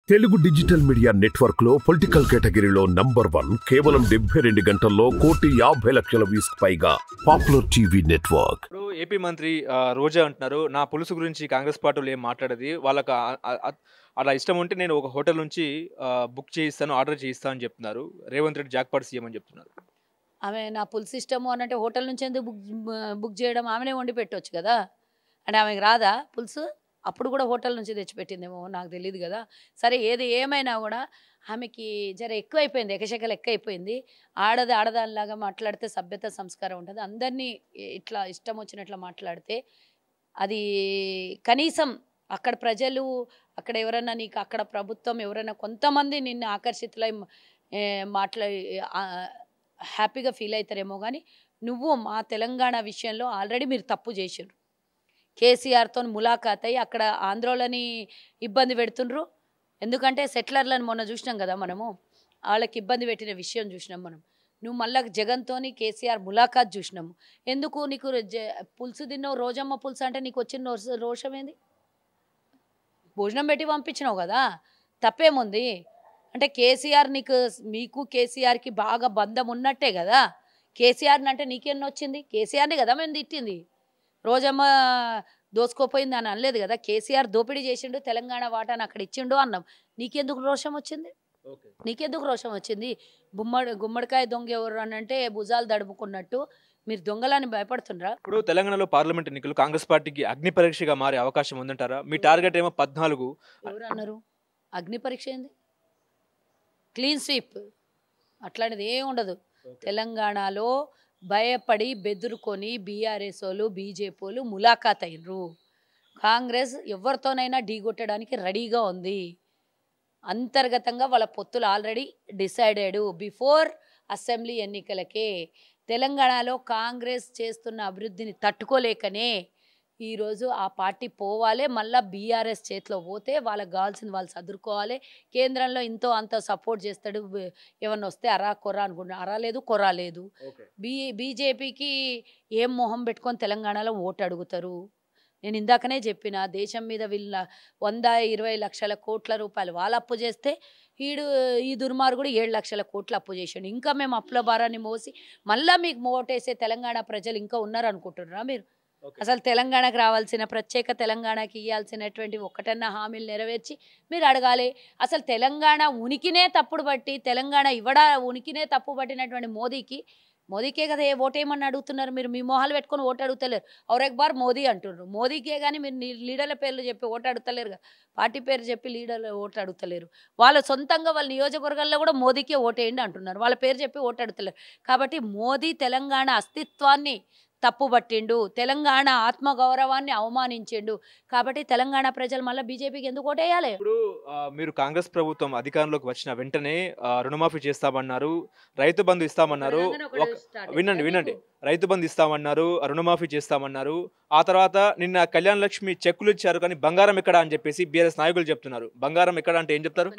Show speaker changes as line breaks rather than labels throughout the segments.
Telugu digital media network లో political కేటగిరీలో number 1 కేవలం 72 గంటల్లో 1,50,00,000 వ్యూస్ పైగా పాపులర్ టీవీ నెట్వర్క్.
ఇప్పుడు ఏపీ మంత్రి రోజా అంటున్నారు, నా పులుసు గురించి కాంగ్రెస్ పార్టీలో ఏం మాట్లాడేది, వాళ్ళకి అలా ఇష్టం ఉంటే నేను ఒక హోటల్ నుంచి బుక్ చేయిస్తాను, ఆర్డర్ చేయిస్తాను అని చెప్తున్నారు. రేవంత్ రెడ్డి జాక్పాట్ సీఎం అని చెప్తున్నారు.
ఆమె నా పులుసు ఇష్టము అని అంటే హోటల్ నుంచి ఎందుకు బుక్ చేయడం, ఆమెనే వండి పెట్టవచ్చు కదా. అంటే ఆమెకు రాదా పులుసు? అప్పుడు కూడా హోటల్ నుంచి తెచ్చిపెట్టిందేమో నాకు తెలియదు కదా. సరే ఏది ఏమైనా కూడా ఆమెకి జర ఎక్కువైపోయింది, ఎకశకలు ఎక్కువైపోయింది. ఆడదానిలాగా మాట్లాడితే సభ్యత సంస్కారం ఉంటుంది. అందరినీ ఇట్లా ఇష్టం వచ్చినట్లు మాట్లాడితే అది కనీసం అక్కడ ప్రజలు, అక్కడ ఎవరైనా నీకు అక్కడ ప్రభుత్వం ఎవరైనా కొంతమంది నిన్ను ఆకర్షితులై హ్యాపీగా ఫీల్ అవుతారేమో. కానీ నువ్వు మా తెలంగాణ విషయంలో ఆల్రెడీ మీరు తప్పు చేసారు. కేసీఆర్తో ములాఖాత్ అయ్యి అక్కడ ఆంధ్రోలని ఇబ్బంది పెడుతుండ్రు. ఎందుకంటే సెటిలర్లను మొన్న చూసినాం కదా మనము, వాళ్ళకి ఇబ్బంది పెట్టిన విషయం చూసినాం మనం. నువ్వు మళ్ళీ జగన్తోని కేసీఆర్ ములాఖాత్ చూసినాము. ఎందుకు నీకు పులుసు తిన్నావు, రోజమ్మ పులుసు అంటే నీకు వచ్చిన రోషం ఏంది? భోజనం పెట్టి పంపించినావు కదా, తప్పేముంది? అంటే కేసీఆర్ మీకు కేసీఆర్కి బాగా బంధం ఉన్నట్టే కదా. కేసీఆర్ని అంటే నీకెన్ని వచ్చింది? కేసీఆర్ని కదా మేము తిట్టింది. రోజమ్మ దోసుకోపోయింది అని అనలేదు కదా. కేసీఆర్ దోపిడీ చేసిండు, తెలంగాణ వాటాను అక్కడ ఇచ్చిండు అన్నాం. నీకెందుకు రోషం వచ్చింది? నీకెందుకు రోషం వచ్చింది? గుమ్మడికాయ దొంగ ఎవరు అని అంటే భుజాలు దడుపుకున్నట్టు మీరు దొంగలని భయపడుతుండ్రా?
ఇప్పుడు తెలంగాణలో పార్లమెంట్ ఎన్నికలు కాంగ్రెస్ పార్టీకి అగ్ని పరీక్షగా మారే అవకాశం ఉందంటారా? మీ టార్గెట్ ఏమో 14.
ఎవరు అన్నారు? అగ్ని పరీక్ష ఏంది? క్లీన్ స్వీప్ అట్లాంటిది ఏం ఉండదు. తెలంగాణలో భయపడి బెదురుకొని బీఆర్ఎస్ వాళ్ళు బీజేపీ వాళ్ళు ములాఖాత్ అయినరు. కాంగ్రెస్ ఎవరితోనైనా ఢీగొట్టడానికి రెడీగా ఉంది. అంతర్గతంగా వాళ్ళ పొత్తులు ఆల్రెడీ డిసైడెడ్ బిఫోర్ అసెంబ్లీ ఎన్నికలకే. తెలంగాణలో కాంగ్రెస్ చేస్తున్న అభివృద్ధిని తట్టుకోలేకనే ఈరోజు ఆ పార్టీ పోవాలి, మళ్ళీ బీఆర్ఎస్ చేతిలో పోతే వాళ్ళకి కావాల్సింది వాళ్ళు సదురుకోవాలి. కేంద్రంలో ఇంతో అంత సపోర్ట్ చేస్తాడు, ఏమన్నా వస్తే అరా కొర్రా అనుకుంటున్నా. అరా లేదు, కొర్రా లేదు. బీజేపీకి ఏం మొహం పెట్టుకొని తెలంగాణలో ఓటు అడుగుతారు? నేను ఇందాకనే చెప్పిన, దేశం మీద వీళ్ళ 120 లక్షల కోట్ల రూపాయలు వాళ్ళు అప్పు చేస్తే ఈ దుర్మార్గుడు 7 లక్షల కోట్లు అప్పు చేసాడు. ఇంకా మేము అప్పుల భారాన్ని మోసి మళ్ళీ మీకు ఓటేసే తెలంగాణ ప్రజలు ఇంకా ఉన్నారు అనుకుంటున్నారా మీరు? అసలు తెలంగాణకు రావాల్సిన, ప్రత్యేక తెలంగాణకి ఇవ్వాల్సినటువంటి ఒకటన్నా హామీలు నెరవేర్చి మీరు అడగాలి. అసలు తెలంగాణ ఉనికినే తప్పుడు బట్టి, తెలంగాణ ఉనికినే తప్పు పట్టినటువంటి మోదీకే కదా ఓటేయమని అడుగుతున్నారు మీరు. మీ మొహాలు పెట్టుకొని ఓటు అడుగుతలేరు. ఔరక్ బార్ మోదీ అంటున్నారు. మోదీకే కానీ మీరు లీడర్ల పేర్లు చెప్పి ఓటు అడుగుతలేరు కదా. పార్టీ పేరు చెప్పి లీడర్లు ఓటు అడుగుతలేరు. వాళ్ళ సొంతంగా వాళ్ళ నియోజకవర్గాల్లో కూడా మోదీకే ఓటేయండి అంటున్నారు. వాళ్ళ పేరు చెప్పి ఓటు అడుగుతలేరు. కాబట్టి మోదీ తెలంగాణ అస్తిత్వాన్ని తప్పుబట్టిండు, తెలంగాణ ఆత్మగౌరవాన్ని అవమానించిండు. కాబట్టి తెలంగాణ ప్రజలు మళ్ళీ బీజేపీకి ఎందుకు ఓటేయాలి?
ఇప్పుడు మీరు కాంగ్రెస్ ప్రభుత్వం అధికారంలోకి వచ్చిన వెంటనే రుణమాఫీ చేస్తామన్నారు, రైతు బంధు ఇస్తామన్నారు. వినండి, రైతు బంధు ఇస్తామన్నారు, రుణమాఫీ చేస్తామన్నారు. ఆ తర్వాత నిన్న కళ్యాణ లక్ష్మి చెక్కులు ఇచ్చారు, కానీ బంగారం ఎక్కడ అని చెప్పేసి బీఆర్ఎస్ నాయకులు చెప్తున్నారు. బంగారం ఎక్కడ అంటే ఏం చెప్తారు?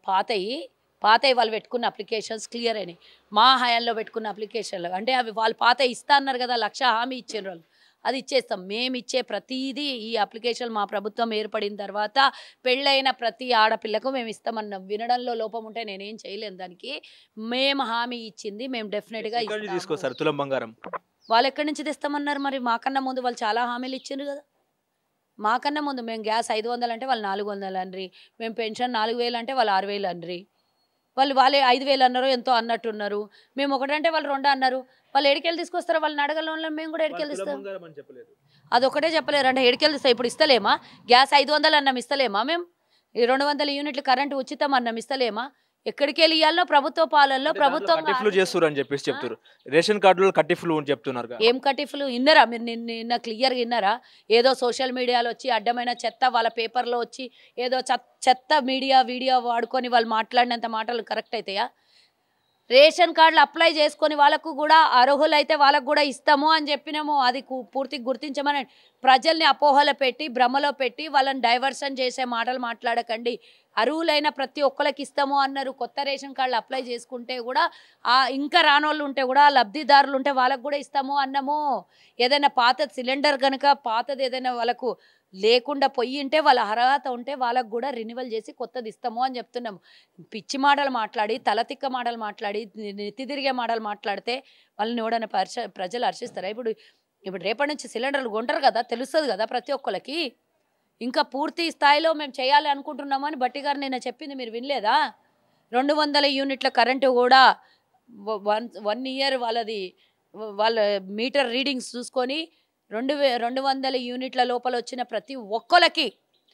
పాతయి వాళ్ళు పెట్టుకున్న అప్లికేషన్స్ క్లియర్ అయినాయి. మా హయాంలో పెట్టుకున్న అప్లికేషన్లు అంటే అవి వాళ్ళు పాత ఇస్తా అన్నారు కదా, 1,00,000 హామీ ఇచ్చిన వాళ్ళు, అది ఇచ్చేస్తాం. మేము ఇచ్చే ప్రతిదీ ఈ అప్లికేషన్ మా ప్రభుత్వం ఏర్పడిన తర్వాత పెళ్ళైన ప్రతి ఆడపిల్లకు మేము ఇస్తామన్నాం. వినడంలో లోపం ఉంటే నేనేం చేయలేను. దానికి మేము హామీ ఇచ్చింది మేము డెఫినెట్గా
తీసుకొస్తారు. తులం బంగారం
వాళ్ళు ఎక్కడి నుంచి తెస్తామన్నారు? మరి మాకన్నా ముందు వాళ్ళు చాలా హామీలు ఇచ్చిండ్రు కదా. మాకన్నా ముందు మేము గ్యాస్ 500 అంటే వాళ్ళు 400 అనరి, మేము పెన్షన్ 4,000 అంటే వాళ్ళు 6,000 అనరి, వాళ్ళే 5,000 అన్నారు, ఎంతో అన్నట్టున్నారు. మేము ఒకటంటే వాళ్ళు 2 అన్నారు. వాళ్ళు ఎడికెళ్ళి తీసుకొస్తారో వాళ్ళని అడగల, మేము కూడా ఎడికెళ్ళి ఇస్తాం. అదొకటే చెప్పలేరు అంటే ఎడికెళ్ళి ఇస్తాం. ఇప్పుడు ఇస్తలేమా? గ్యాస్ 500 అన్నం ఇస్తలేమా? మేము 200 యూనిట్లు కరెంటు ఉచితం అన్నం ఇస్తలేమా? ఎక్కడికి వెళ్ళి ఇవ్వాలో ప్రభుత్వ పాలనలో ప్రభుత్వం
చేస్తారు అని చెప్పేసి చెప్తారు. రేషన్ కార్డులో కట్టిఫ్లు అని చెప్తున్నారు.
ఏం కట్టిఫ్లు విన్నారా మీరు? నిన్న క్లియర్గా విన్నారా? ఏదో సోషల్ మీడియాలో వచ్చి అడ్డమైన చెత్త వాళ్ళ పేపర్లో వచ్చి ఏదో చెత్త వీడియో వాడుకొని వాళ్ళు మాట్లాడినంత మాటలు కరెక్ట్ అవుతాయా? రేషన్ కార్డులు అప్లై చేసుకొని వాళ్ళకు కూడా అర్హులైతే వాళ్ళకు కూడా ఇస్తాము అని చెప్పినాము. అది పూర్తిగా గుర్తించమని ప్రజల్ని అపోహలో పెట్టి భ్రమలో పెట్టి వాళ్ళని డైవర్షన్ చేసే మాటలు మాట్లాడకండి. అర్హులైన ప్రతి ఒక్కరికి ఇస్తాము అన్నారు. కొత్త రేషన్ కార్డులు అప్లై చేసుకుంటే కూడా ఇంకా రానోళ్ళు ఉంటే కూడా లబ్ధిదారులు ఉంటే వాళ్ళకు కూడా ఇస్తాము అన్నాము. ఏదైనా పాత సిలిండర్ కనుక పాతది ఏదైనా వాళ్ళకు లేకుండా పొయ్యి ఉంటే వాళ్ళ అర్హత ఉంటే వాళ్ళకు కూడా రెన్యువల్ చేసి కొత్తది ఇస్తాము అని చెప్తున్నాము. పిచ్చి మాటలు మాట్లాడి తలతిక్క మాటలు మాట్లాడి నెత్తి తిరిగే మాటలు మాట్లాడితే వాళ్ళని ఎవడైనా ప్రజలు హర్షిస్తారా? ఇప్పుడు రేపటి నుంచి సిలిండర్లు కొంటారు కదా, తెలుస్తుంది కదా ప్రతి ఒక్కరికి. ఇంకా పూర్తి స్థాయిలో మేము చేయాలి అనుకుంటున్నామని బట్టి గారు నిన్న చెప్పింది మీరు వినలేదా? 200 యూనిట్ల కరెంటు కూడా 1 ఇయర్ వాళ్ళ మీటర్ రీడింగ్స్ చూసుకొని 200 యూనిట్ల లోపల వచ్చిన ప్రతి ఒక్కరికి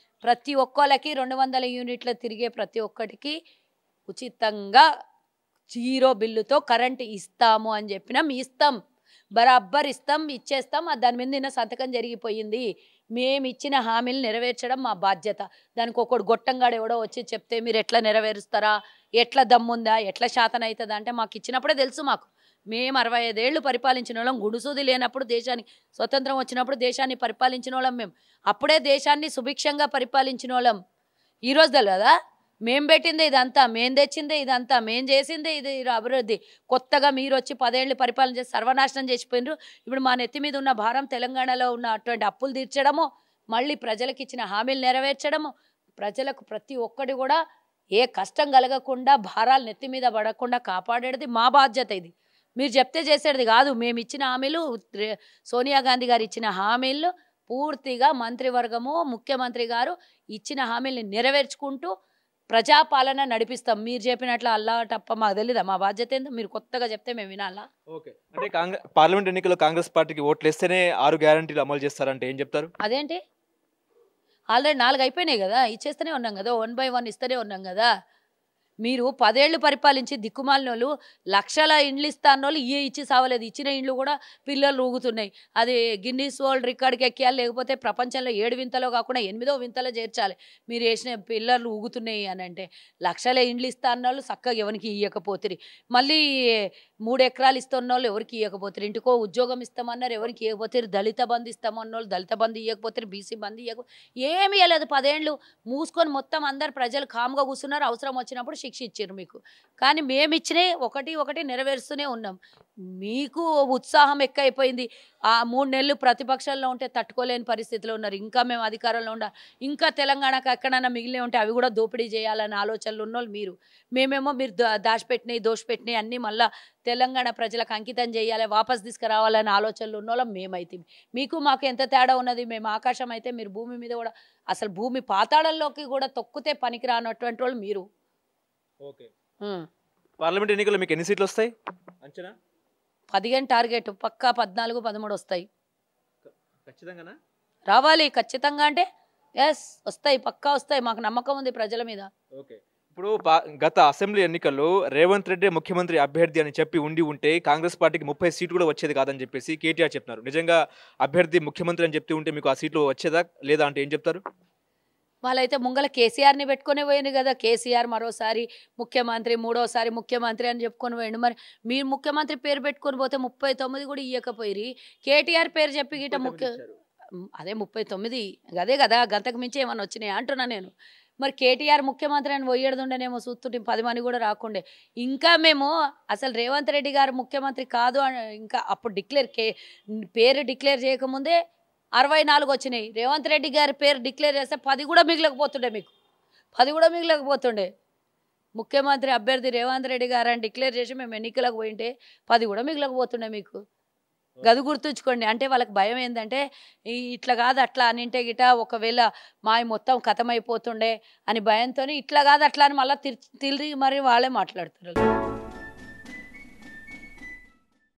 200 యూనిట్ల తిరిగే ప్రతి ఒక్కటికి ఉచితంగా 0 బిల్లుతో కరెంటు ఇస్తాము అని చెప్పినాం. ఇస్తాం, బరాబర్ ఇస్తాం, ఇచ్చేస్తాం. దాని మీద నిన్న సంతకం జరిగిపోయింది. మేము ఇచ్చిన హామీలు నెరవేర్చడం మా బాధ్యత. దానికి ఒకడు గొట్టంగాడు ఎవడో వచ్చి చెప్తే మీరు ఎట్లా నెరవేరుస్తారా, ఎట్లా దమ్ముందా, ఎట్లా శాతం అవుతుందా అంటే మాకు ఇచ్చినప్పుడే తెలుసు. మేము 65 ఏళ్ళు పరిపాలించిన వాళ్ళం. గుడుసూది లేనప్పుడు దేశానికి స్వతంత్రం వచ్చినప్పుడు దేశాన్ని పరిపాలించిన వాళ్ళం. మేము అప్పుడే దేశాన్ని సుభిక్షంగా పరిపాలించిన వాళ్ళం. ఈరోజు తెలియదా? మేం పెట్టిందే ఇదంతా, మేం తెచ్చిందే ఇదంతా, మేం చేసిందే ఇది అభివృద్ధి. కొత్తగా మీరు వచ్చి 10 ఏళ్ళు పరిపాలన చేసి సర్వనాశనం చేసిపోయినారు. ఇప్పుడు మా నెత్తి మీద ఉన్న భారం తెలంగాణలో ఉన్న అటువంటి అప్పులు తీర్చడము, మళ్ళీ ప్రజలకు ఇచ్చిన హామీలు నెరవేర్చడము, ప్రజలకు ప్రతి ఒక్కటి కూడా ఏ కష్టం కలగకుండా భారాలు నెత్తి మీద పడకుండా కాపాడేది మా బాధ్యత. ఇది మీరు చెప్తే చేసేది కాదు. మేము ఇచ్చిన హామీలు, సోనియా గాంధీ గారు ఇచ్చిన హామీలు పూర్తిగా మంత్రివర్గము, ముఖ్యమంత్రి గారు ఇచ్చిన హామీల్ని నెరవేర్చుకుంటూ ప్రజాపాలన నడిపిస్తాం. మీరు చెప్పినట్లు అల్లా తప్ప మాకు తెలీదా? మా బాధ్యత ఏందో మీరు కొత్తగా చెప్తే మేము వినాలా?
ఓకే, అంటే పార్లమెంట్ ఎన్నికల్లో కాంగ్రెస్ పార్టీకి ఓట్లు వేస్తేనే 6 గ్యారంటీలు అమలు చేస్తారంటే ఏం చెప్తారు?
అదేంటి, ఆల్రెడీ 4 అయిపోయినాయి కదా, ఇచ్చేస్తూనే ఉన్నాం కదా, 1 by 1 ఇస్తూనే ఉన్నాం కదా. మీరు 10 ఏళ్ళు పరిపాలించి దిక్కుమాలిన వాళ్ళు, లక్షల ఇండ్లు ఇస్తాన్నోళ్ళు ఇచ్చి సావలేదు. ఇచ్చిన ఇండ్లు కూడా పిల్లలు ఊగుతున్నాయి. అది గిన్నీస్ వరల్డ్ రికార్డ్కి ఎక్కియాలి, లేకపోతే ప్రపంచంలో 7 వింతలో కాకుండా 8వ వింతలో చేర్చాలి. మీరు వేసిన పిల్లలు ఊగుతున్నాయి అని అంటే లక్షల ఇండ్లు ఇస్తా అన్నోళ్ళు చక్కగా ఎవరికి ఇవ్వకపోతురి. మళ్ళీ 3 ఎకరాలు ఇస్తున్న వాళ్ళు ఎవరికి ఇవ్వకపోతురు. ఇంటికో ఉద్యోగం ఇస్తామన్నారు, ఎవరికి ఇవ్వకపోతురు. దళిత బంధు ఇస్తామన్నోళ్ళు దళిత బంధు ఇవ్వకపోతురు, బీసీ బంధు ఏమి ఇవ్వలేదు. 10 ఏళ్ళు మూసుకొని మొత్తం అందరు ప్రజలు కామ్గా కూర్చున్నారు. అవసరం వచ్చినప్పుడు శిక్ష ఇచ్చారు మీకు. కానీ మేము ఇచ్చినవి ఒకటి నెరవేరుస్తూనే ఉన్నాం. మీకు ఉత్సాహం ఎక్కువైపోయింది. ఆ 3 నెలలు ప్రతిపక్షంలో ఉంటే తట్టుకోలేని పరిస్థితిలో ఉన్నారు. ఇంకా మేము అధికారంలో ఉండాలి, ఇంకా తెలంగాణకు ఎక్కడైనా మిగిలి ఉంటే అవి కూడా దోపిడీ చేయాలనే ఆలోచనలు ఉన్నోళ్ళు మీరు. మేమేమో మీరు దోషపెట్టినాయి అన్నీ మళ్ళీ తెలంగాణ ప్రజలకు అంకితం చేయాలి, వాపస్ తీసుకురావాలనే ఆలోచనలు ఉన్నోళ్ళం మేమైతే. మీకు మాకు ఎంత తేడా ఉన్నది? మేము ఆకాశం అయితే మీరు భూమి మీద కూడా, అసలు భూమి పాతాళంలోకి కూడా తొక్కితే పనికి రానటువంటి వాళ్ళు మీరు.
ఓకే, పార్లమెంట్ ఎన్నికల్లో మీకు ఎన్ని సీట్లు వస్తాయి అంచనా?
15 టార్గెట్, పక్కా 14, 13 వస్తాయి.
ఖచ్చితంగానా?
రావాలి ఖచ్చితంగా అంటే ఎస్ వస్తాయి, పక్కా వస్తాయి. మాకు నమ్మకం ఉంది ప్రజల మీద.
ఓకే, ఇప్పుడు గత అసెంబ్లీ ఎన్నికల్లో రేవంత్ రెడ్డి ముఖ్యమంత్రి అభ్యర్థి అని చెప్పి ఉంటే కాంగ్రెస్ పార్టీకి 30 సీట్లు కూడా వచ్చేది కాదని చెప్పేసి కేటీఆర్ చెప్తున్నారు. నిజంగా అభ్యర్థి ముఖ్యమంత్రి అని చెప్తూ ఉంటే మీకు ఆ సీట్లు వచ్చేదా లేదా అంటే ఏం చెప్తారు?
వాళ్ళైతే ముంగల కేసీఆర్ని పెట్టుకునే పోయింది కదా. కేసీఆర్ మరోసారి ముఖ్యమంత్రి, 3వసారి ముఖ్యమంత్రి అని చెప్పుకొని పోయిండు. మరి మీరు ముఖ్యమంత్రి పేరు పెట్టుకొని పోతే 39 కూడా ఇవ్వకపోయి కేటీఆర్ పేరు చెప్పి గిట అదే 39 అదే కదా, గంతకు మించి ఏమన్నా వచ్చినాయి అంటున్నా నేను. మరి కేటీఆర్ ముఖ్యమంత్రి అని పోయేడుండేనేమో, చూస్తుంటే 10 మంది కూడా రాకుండే. ఇంకా మేము అసలు రేవంత్ రెడ్డి గారు ముఖ్యమంత్రి కాదు అని ఇంకా అప్పుడు పేరు డిక్లేర్ చేయకముందే 64 వచ్చినాయి. రేవంత్ రెడ్డి గారి పేరు డిక్లేర్ చేస్తే 10 కూడా మిగిలకపోతుండే, మీకు 10 కూడా మిగిలకపోతుండే. ముఖ్యమంత్రి అభ్యర్థి రేవంత్ రెడ్డి గారు అని డిక్లేర్ చేసి మేము ఎన్నికలకు పోయింటే 10 కూడా మిగిలకపోతుండే మీకు. గది గుర్తుంచుకోండి. అంటే వాళ్ళకి భయం ఏంటంటే ఇట్లా కాదు అట్లా అని ఇంటే గిట ఒకవేళ మాయ మొత్తం కథమైపోతుండే అని భయంతో ఇట్లా కాదు అట్లా అని మళ్ళీ తిరిగి మరి వాళ్ళే మాట్లాడుతున్నారు.